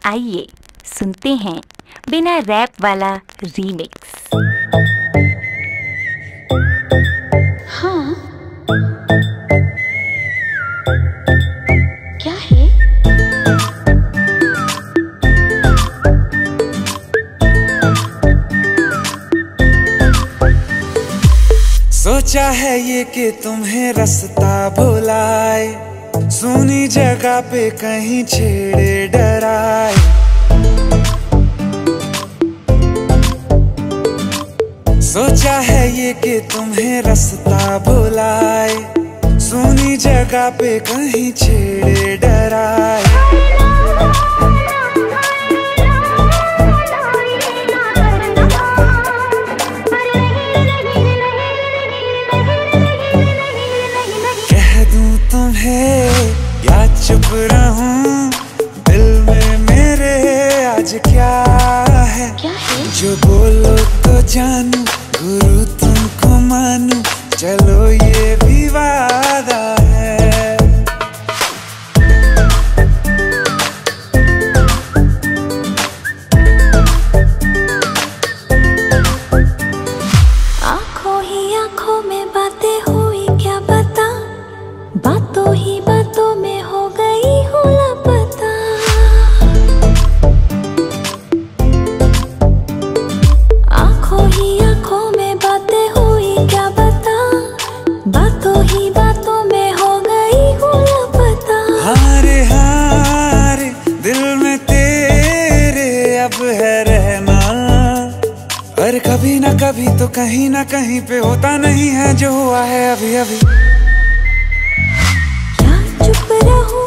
आइए सुनते हैं बिना रैप वाला रीमिक्स। हाँ, क्या है? सोचा है ये कि तुम्हें रास्ता भुलाए, सुनी जगह पे कहीं छेड़े डराए। सोचा है ये कि तुम्हें रास्ता भुलाए, सुनी जगह पे कहीं छेड़े डराए। या चुप रहूं, दिल में मेरे आज क्या है? जो बोलो तो जानू, गुरु तुमको मानू, चलो ये भी वादा है। आंखों ही आंखों में बातें हुई, क्या बता, बातों ही बातों में हो गई हूँ लापता। आंखों ही आंखों में बातें हुई, क्या बता, बातों ही बातों में हो गई हूँ लापता। हारे हारे दिल में तेरे अब है रहना, पर कभी ना कभी तो कहीं ना कहीं पे होता नहीं है जो हुआ है अभी अभी। चुप रहो।